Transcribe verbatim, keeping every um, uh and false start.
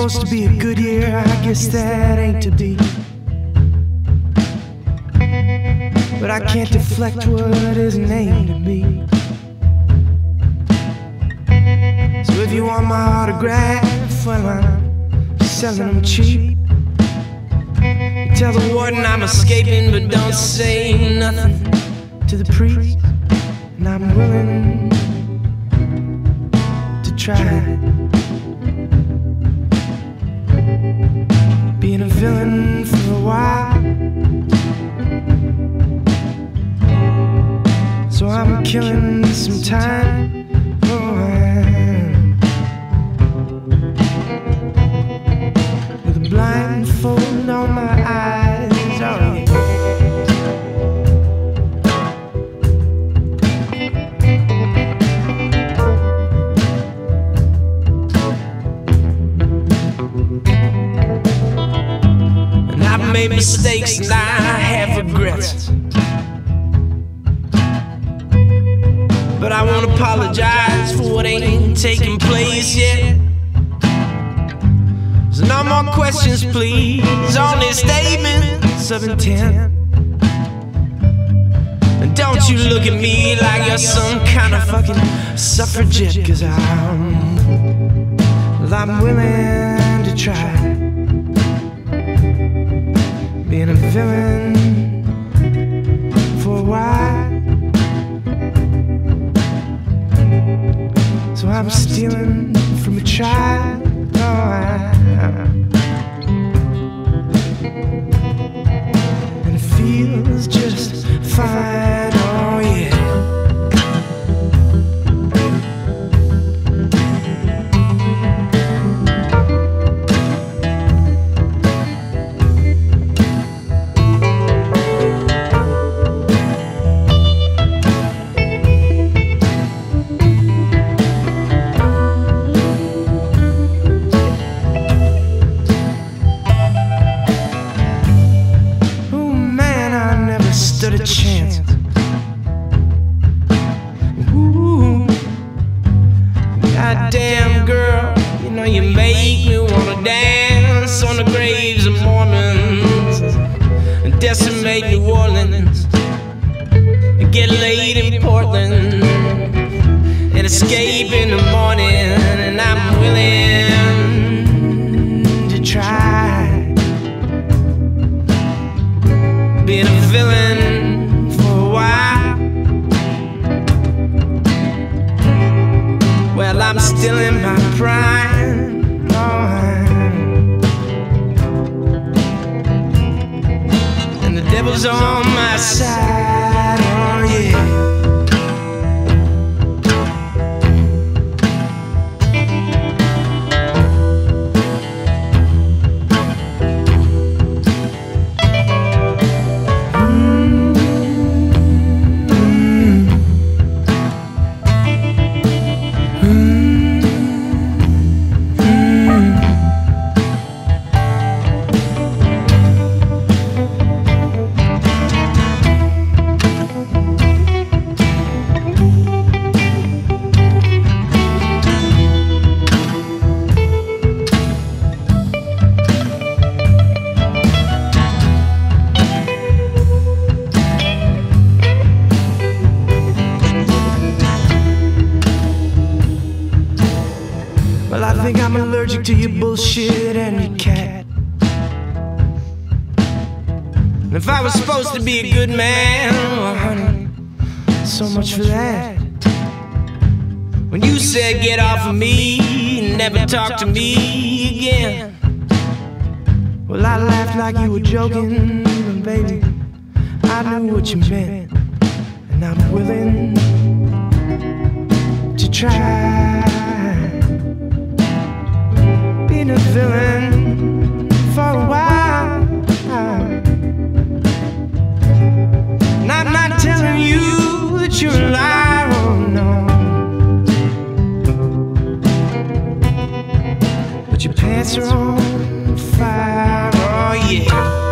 supposed to be a good year, I guess that ain't to be. But I can't deflect what isn't aimed at me. So if you want my autograph, well, I'm selling them cheap. You tell the warden I'm escaping, but don't say nothing to the priest. And I'm willing to try being a villain for a while. So I'm killing some time. Oh, with a blindfold on my eyes. Oh, yeah. And I've made mistakes and I have regrets, but I won't apologize for what ain't taking place yet. So no more questions, please, only statements of intent. And don't you look at me like you're some kind of fucking suffragette, 'cause I'm, well, I'm willing to try being a villain for a while. So I'm stealing from a child. Oh, I, and it feels just fine. Oh, yeah. Stood a chance. Ooh, goddamn girl, you know you make me wanna dance on the graves of Mormons and decimate New Orleans and get laid in Portland and escape in the morning. And I'm willing to try being a villain for a while. Well, I'm still in my prime. Oh, and the devil's on my side. Oh, yeah. Well, I think I'm allergic to your bullshit and your cat. And if I was supposed to be a good man, well, honey, so much for that. When you said get off of me, never talk to me again, well, I laughed like you were joking, but baby, I knew what you meant. And I'm willing to try being a villain for a while. And I'm not telling you that you're a liar, oh no, but your pants are on fire, oh yeah.